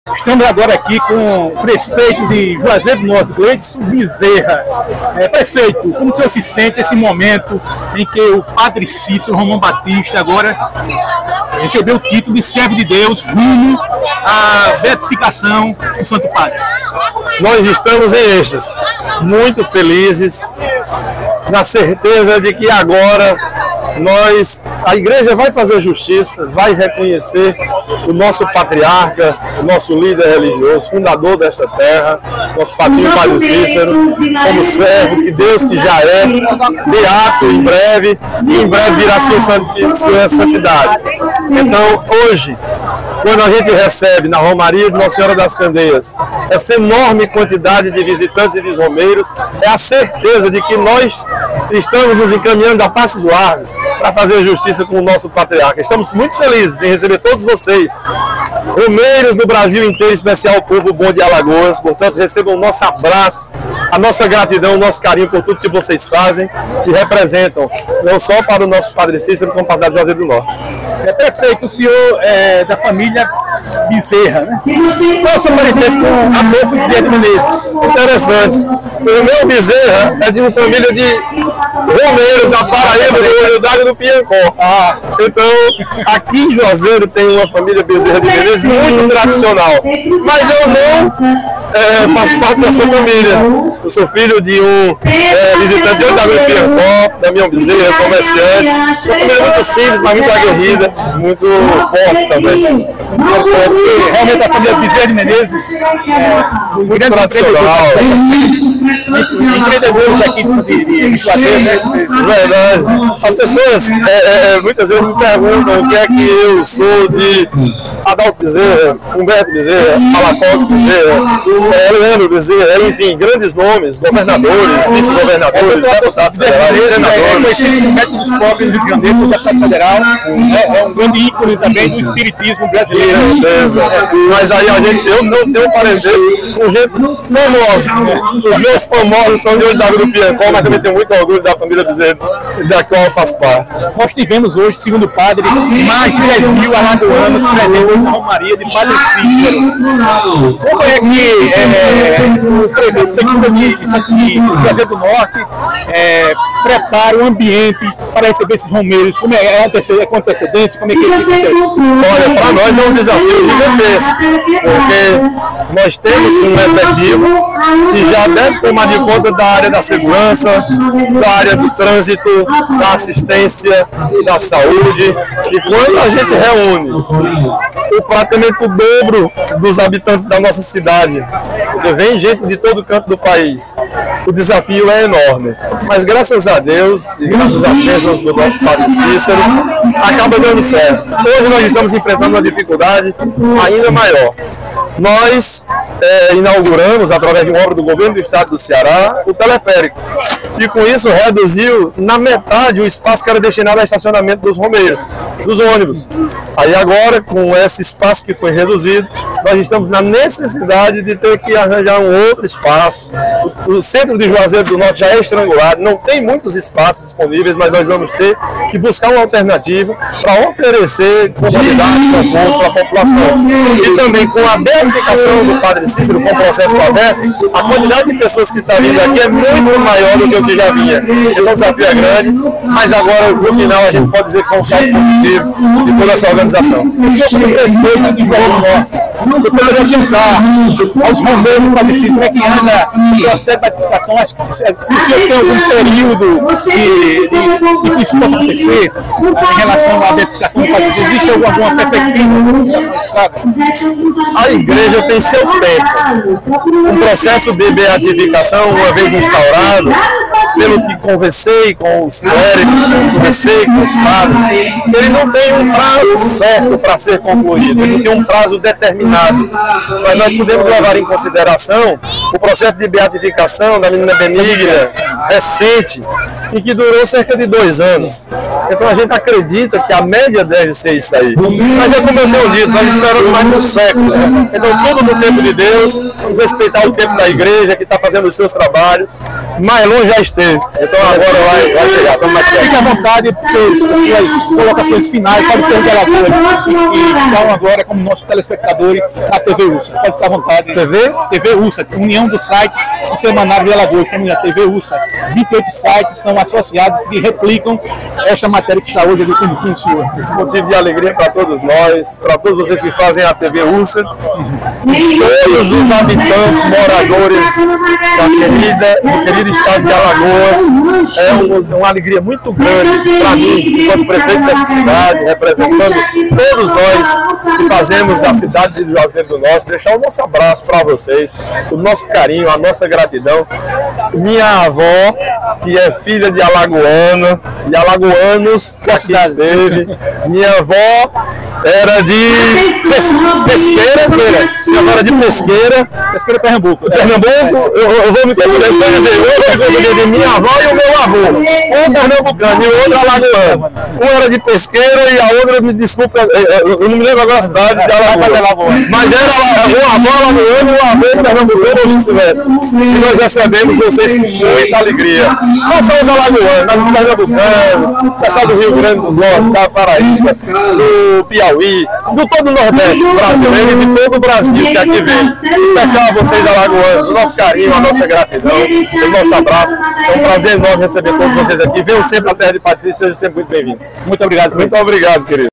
Estamos agora aqui com o prefeito de Juazeiro do Norte, Gleidson Bezerra. Prefeito, como o senhor se sente esse momento em que o padre Cícero Romão Batista agora recebeu o título de servo de Deus rumo à beatificação do Santo Padre? Nós estamos em êxtase, muito felizes, na certeza de que agora a igreja vai fazer justiça, vai reconhecer o nosso patriarca, o nosso líder religioso, fundador desta terra, nosso padrinho Padre Cícero, como servo que Deus que já é, beato em breve, e em breve virá sua santidade. Então, hoje, quando a gente recebe na Romaria de Nossa Senhora das Candeias essa enorme quantidade de visitantes e de romeiros, é a certeza de que nós estamos nos encaminhando a passos largos para fazer justiça com o nosso patriarca. Estamos muito felizes em receber todos vocês, romeiros do Brasil inteiro, em especial o povo bom de Alagoas. Portanto, recebam o nosso abraço, a nossa gratidão, o nosso carinho por tudo que vocês fazem e representam, não só para o nosso Padre Cícero, como para a cidade de Juazeiro do Norte. Prefeito, o senhor é da família Bezerra, né? Qual a sua parentesco com a moça Bezerra de Menezes? Interessante. O meu Bezerra é de uma família de romeiros da Paraíba, do Olho do Piancó. Então, aqui em Juazeiro tem uma família Bezerra de Menezes muito tradicional. Mas eu não faço parte dessa família. Eu sou filho de um visitante de Olho do Piancó, da minha Bezerra, comerciante. Uma família muito simples, mas muito aguerrida, muito forte também. Realmente a família Bezerra de Menezes muito tradicional. Empreendedores aqui de Juazeiro, né? Verdade. As pessoas muitas vezes me perguntam o que é que eu sou de Adalto Bezerra, Humberto Bezerra, Malacoque Bezerra, Leandro Bezerra, enfim, grandes nomes, governadores, vice-governadores, deputados federais, senadores. Conhecido como médico dos pobres do Rio de Janeiro, como deputado federal, é um grande ícone também do espiritismo brasileiro. Com certeza. Mas aí eu não tenho parentesco com gente famosa. Os meus famosos são de Olho do Piancó, mas também tenho muito orgulho da família Bezerra, da qual eu faço parte. Nós tivemos hoje, segundo o padre, mais de 10 mil alagoanos presentes na Romaria de Padre Cícero. Como é que o prefeitura de Juazeiro do Norte prepara o ambiente para receber esses romeiros? Como é com antecedência? Como é que acontece? Olha, para nós é um desafio gigantesco, porque nós temos um efetivo que já deve tomar de conta da área da segurança, da área do trânsito, da assistência, da saúde. E quando a gente reúne praticamente o dobro dos habitantes da nossa cidade, porque vem gente de todo canto do país, o desafio é enorme. Mas graças a Deus e graças às bênçãos do nosso Padre Cícero, acaba dando certo. Hoje nós estamos enfrentando uma dificuldade ainda maior. Nós inauguramos, através de uma obra do governo do estado do Ceará, o teleférico. E com isso reduziu na metade o espaço que era destinado ao estacionamento dos romeiros, dos ônibus. Aí agora, com esse espaço que foi reduzido, nós estamos na necessidade de ter que arranjar um outro espaço. O centro de Juazeiro do Norte já é estrangulado, não tem muitos espaços disponíveis, mas nós vamos ter que buscar uma alternativa para oferecer comodidade e conforto para a população. E também com a beatificação do Padre Cícero, com o processo aberto, a quantidade de pessoas que está vindo aqui é muito maior do que o que já vinha. Então o desafio é grande, mas agora no final a gente pode dizer que foi um salto positivo de toda essa organização. O senhor, como prefeito de Juazeiro do Norte, você poderia adiantar aos romeiros do Padre Cícero como é que anda o processo de beatificação? Se o senhor tem algum período que isso possa acontecer em relação à beatificação do Padre Cícero, existe alguma perspectiva em relação a esse caso? A igreja tem seu tempo. Um processo de beatificação, uma vez instaurado, pelo que conversei com os clérigos, conversei com os padres, ele não tem um prazo certo para ser concluído, ele tem um prazo determinado. Mas nós podemos levar em consideração o processo de beatificação da menina Benigna, recente, e que durou cerca de 2 anos. Então a gente acredita que a média deve ser isso aí. Mas é como eu tenho dito, nós esperamos mais de um século. Então tudo no tempo de Deus, vamos respeitar o tempo da igreja que está fazendo os seus trabalhos. Mais longe já esteve, então agora vai chegar. Fique à vontade para suas colocações finais para o povo de Alagoas que estão agora como nossos telespectadores da TV Ursa. Pode ficar à vontade. TV Ursa, União dos Sites e Semanário de Alagoas, como a TV Ursa. 28 sites são associados que replicam esta matéria que está hoje aqui com o senhor. Esse motivo de alegria para todos nós, para todos vocês que fazem a TV Ursa, todos os habitantes, moradores do querido estado de Alagoas. É uma alegria muito grande para mim, enquanto prefeito dessa cidade, representando todos nós que fazemos a cidade de Juazeiro do Norte, deixar o nosso abraço para vocês, o nosso carinho, a nossa gratidão. Minha avó, que é filha de alagoana, e alagoanos que aqui esteve, minha avó era de Pesqueira, minha avó era de Pesqueira Pernambuco. Eu vou me confundir, de minha avó e o meu avô, um pernambucano e o outro alagoano. Um era de Pesqueira e a outra, me desculpa, eu não me lembro agora a cidade de Alagoas, mas era uma avó alagoana e um avô pernambucano ou vice-versa. E nós recebemos vocês com muita alegria. Não só os alagoanos, mas os pernambucanos, o pessoal do Rio Grande do Norte, da Paraíba, do Piauí, do todo o Nordeste brasileiro e de todo o Brasil que aqui vem. Em especial a vocês alagoanos, o nosso carinho, a nossa gratidão, o nosso abraço. É um prazer enorme receber todos vocês aqui. Venham sempre à Terra de Patrici e sejam sempre muito bem-vindos. Muito obrigado. Muito obrigado, querido.